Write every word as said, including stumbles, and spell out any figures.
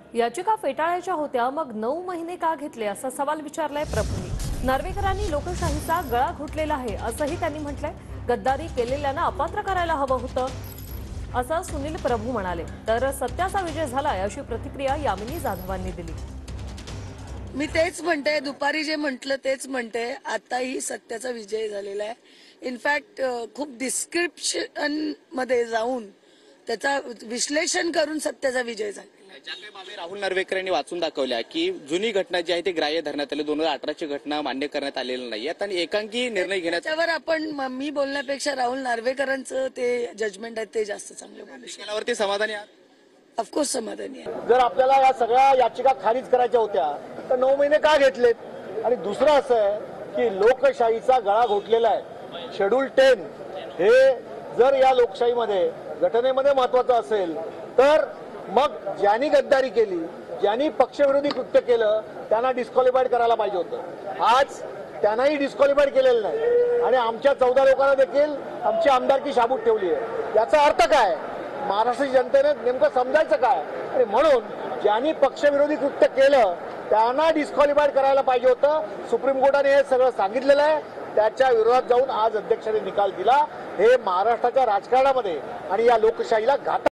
याचिका फेटाळायच्या होत्या, मग नऊ महिने का घेतले असा सवाल विचारलाय प्रभूंनी। नार्वेकरांनी लोकशाहीचा गळा घोटलेला आहे असंही त्यांनी म्हटलंय। गद्दारी केलेल्यांना अपात्र करायला हवं होतं असं सुनील प्रभू म्हणाले। तर सत्याचा विजय झालाय अशी प्रतिक्रिया यामिनी जाधवांनी दिली। मी तेच म्हणते, दुपारी जे म्हटलं तेच म्हणते, आताही सत्याचा विजय झालेला आहे। इनफॅक्ट खूप डिस्क्रिप्शन मध्ये जाऊन त्याचा विश्लेषण करून सत्याचा विजय झाला। ज्या काही बाबी राहुल नार्वेकर यांनी वाचून दाखवल्या की जुनी घटना जी आहे ती ग्राह्य धरण्यात आली, दोन हजार अठराची घटना मान्य करण्यात आलेली नाही आणि एकांकी निर्णय घेण्यात त्याच्यावर आपण मी बोलण्यापेक्षा राहुल नार्वेकरांचं ते जजमेंट आहे ते जास्त चांगलं बोलू शकतो। त्यावरती समाधानी आहात? ऑफकोर्स समाधानी आहे। जर आपल्याला या सगळ्या याचिका खारिज करायच्या होत्या तर नऊ महिने का घेतलेत? आणि दुसरं असं आहे की लोकशाहीचा गळा घोटलेला आहे। शेड्यूल टेन हे जर या लोकशाहीमध्ये घटनेमध्ये महत्वाचं असेल तर मग ज्यांनी गद्दारी केली, ज्यांनी पक्षविरोधी कृत्य केलं त्यांना डिस्क्वालिफाईड करायला पाहिजे होतं। आज त्यांनाही डिस्क्वालिफाईड केलेलं नाही आणि आमच्या चौदा लोकांना देखील आमची आमदारकी शाबूत ठेवली आहे। याचा अर्थ काय? महाराष्ट्र जनतेने नेमकं समजायचं काय? आणि म्हणून ज्यांनी पक्षविरोधी कृत्य केलं त्यांना डिस्क्वालिफाईड करायला पाहिजे होतं। सुप्रीम कोर्टाने हे सगळं सांगितलेलं आहे, त्याच्या विरोधात जाऊन आज अध्यक्षांनी निकाल दिला। हे महाराष्ट्राच्या राजकारणामध्ये आणि या लोकशाहीला घातक